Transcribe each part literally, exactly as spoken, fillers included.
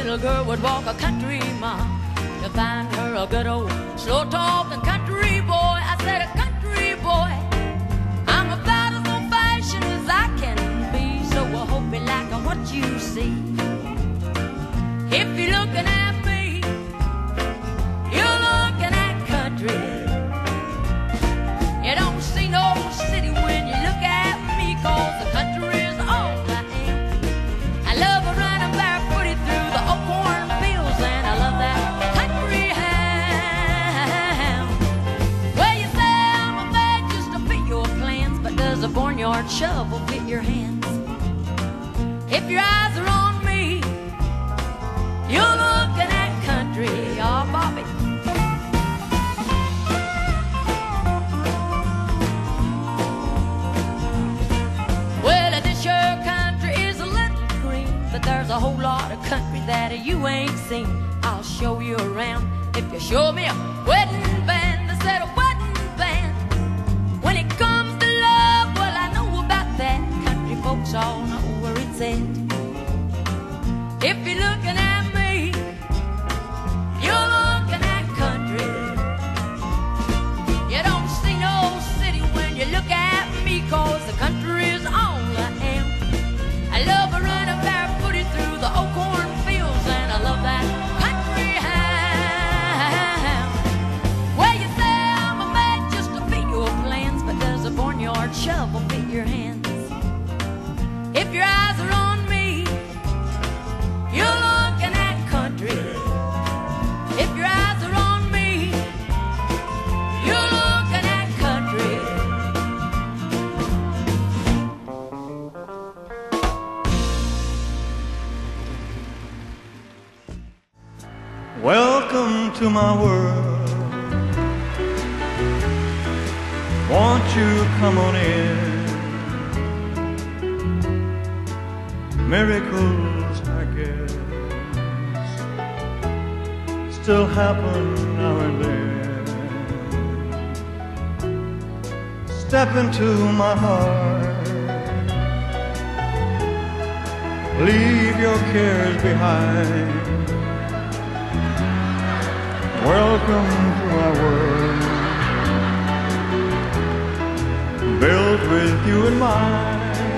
little girl would walk a country mile to find her a good old slow-talking country boy. I said, a country boy, I'm about as old-fashioned as I can be, so I hope you like what you see. If you're looking at me, you're looking at country. You don't see no city when you look at me, 'cause the country is all I am. I love running barefooted through the old cornfields, and I love that country ham. Well, you say I'm a man just to fit your plans, but does a barnyard shovel fit your hands? If your eyes are on me, you're looking at country. Oh, Bobby. Well, this your country is a little green, but there's a whole lot of country that you ain't seen. I'll show you around if you show me a wedding band. I said a wedding band. When it comes to love, well, I know about that. Country folks all know where it's at. If you're looking at me, you're looking at country. You don't see no city when you look at me, 'cause the country is all I am. I love running barefooted through the old cornfields, and I love that country ham. Well, you say I'm a man just to fit your plans, but does a barnyard shovel fit your hands? If your eyes are on me, you're looking at country. If your eyes are on me, you're looking at country. Welcome to my world. Won't you come on in? Miracles, I guess, still happen now and then. Step into my heart, leave your cares behind. Welcome to my world, built with you in mind.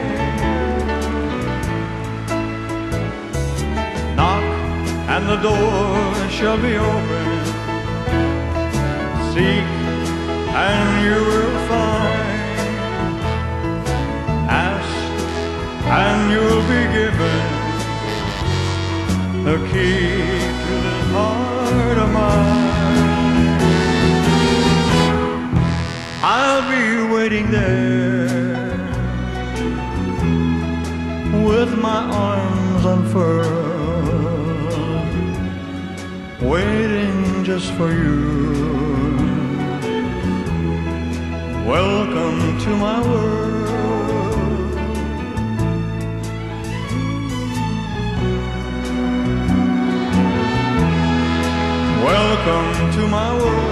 Knock and the door shall be open. Seek and you will find. Ask and you'll be given the key to this heart of mine. I'll be waiting there with my arms unfurled, waiting just for you. Welcome to my world. Welcome to my world.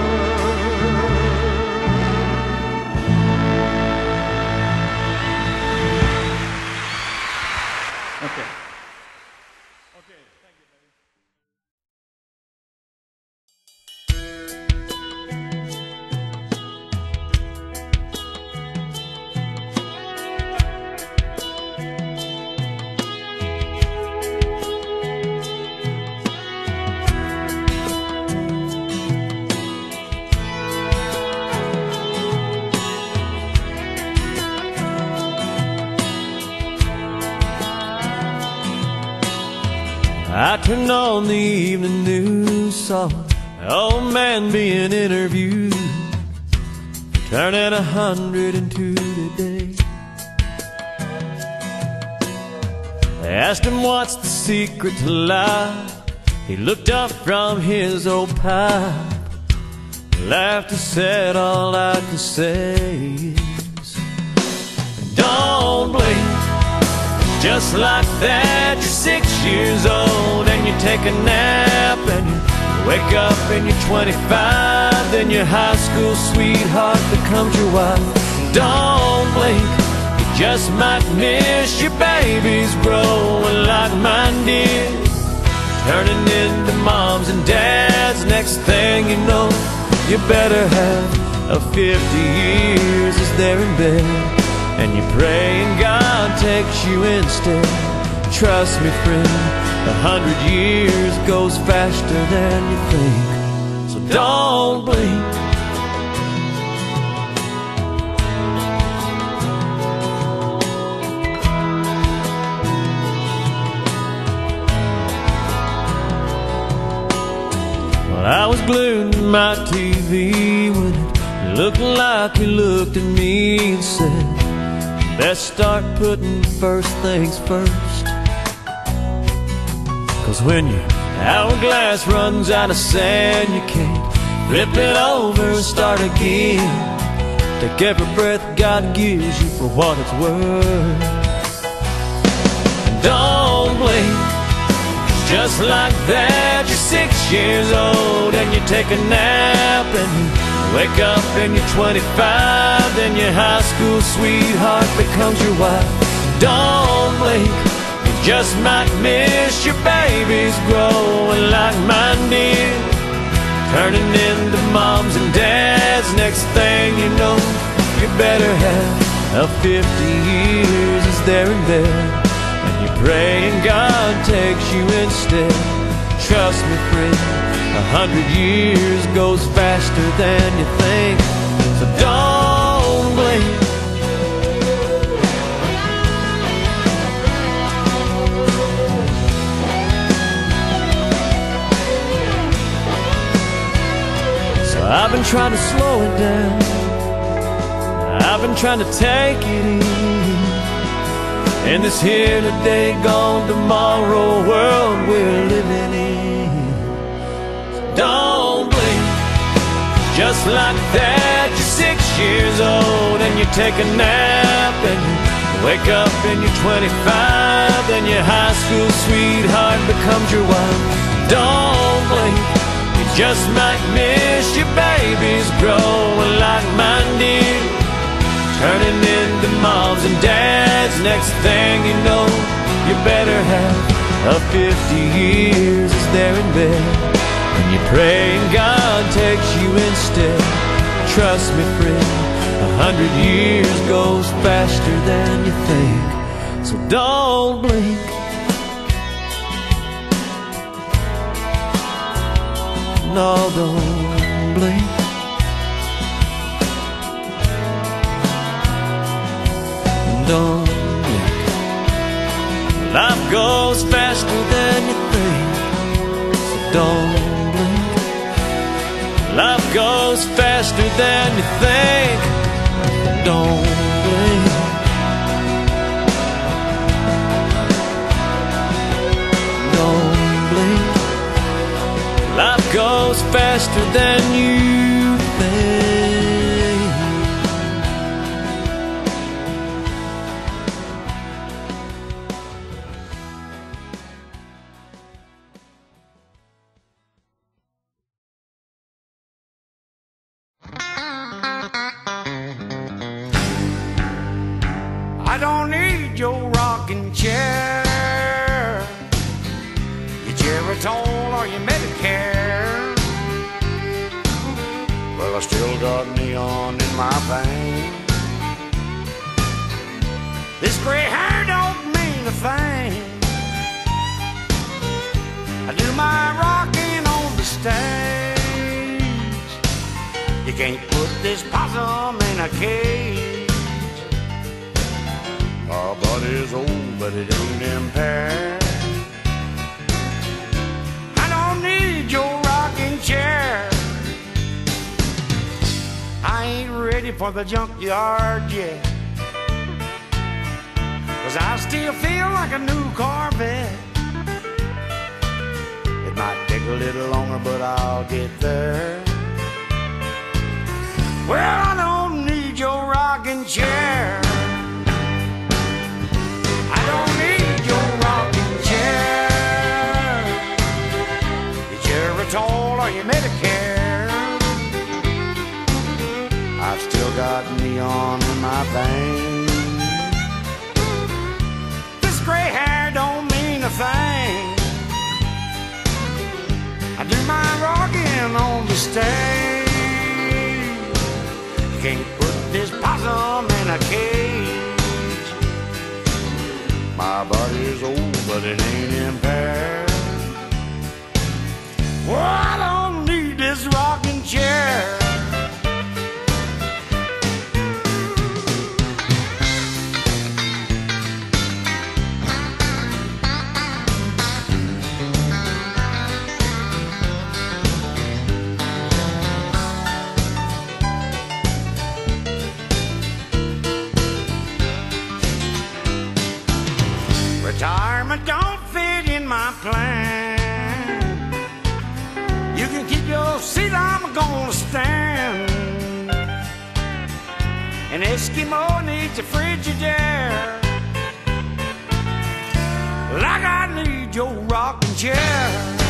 Okay. Okay, thank you, baby. I turned on the evening news, saw an old man being interviewed, turning a hundred and two today. They asked him what's the secret to life. He looked up from his old pipe, laughed and said, all I can say is, don't blink. Just like that, you're six years old and you take a nap and you wake up and you're twenty-five. Then your high school sweetheart becomes your wife. Don't blink, you just might miss your babies growing like mine did. turning into moms and dads. Next thing you know, you better have a fifty years as they're in bed, and you pray and God takes you instead. Trust me, friend, a hundred years goes faster than you think, so don't blink. Well, I was glued to my T V when it looked like you looked at me and said, best start putting first things first. Cause when your hourglass runs out of sand, you can't flip it over and start again. Take every breath God gives you for what it's worth. Don't blink, just like that you're six years old and you take a nap and you wake up and you're twenty-five. Then your high school sweetheart becomes your wife. Don't blink, you just might miss your babies growing like mine did, turning into moms and dads. Next thing you know, you better have a fifty years as they're in bed, and you pray and God takes you instead. Trust me, friend, a hundred years goes faster than you think, so don't blink. I've been trying to slow it down, I've been trying to take it easy in this here today, gone tomorrow world we're living in. So don't blink, just like that you're six years old and you take a nap and you wake up and you're twenty-five. Then your high school sweetheart becomes your wife. Don't blink, you just might miss your babies growing like mine did, turning into moms and dads. Next thing you know, you better have a fifty years as they're in bed, and you pray and God takes you instead. Trust me, friend, a hundred years goes faster than you think, so don't blink. No, don't blink. Don't blink. Life goes faster than you think, so don't blink. Life goes faster than you think, don't blink. Don't blink. Life goes faster than you think. I don't need your rocking chair, your Geritol or your Medicare. Well, I still got neon in my veins. This gray hair don't mean a thing. I do my rocking on the stage. You can't put this possum in a cage. Our body's old, but it ain't impaired. I don't need your rocking chair. I ain't ready for the junkyard yet, 'cause I still feel like a new Corvette. It might take a little longer, but I'll get there. Well, I don't need your rocking chair. I don't need your rocking chair, your Geritol or your Medicare. I've still got neon in my veins. This gray hair don't mean a thing. but it ain't impaired. Well, I don't need this rocking chair. Retirement don't fit in my plan. You can keep your seat, I'm gonna stand. An Eskimo needs a Frigidaire, like I need your rocking chair.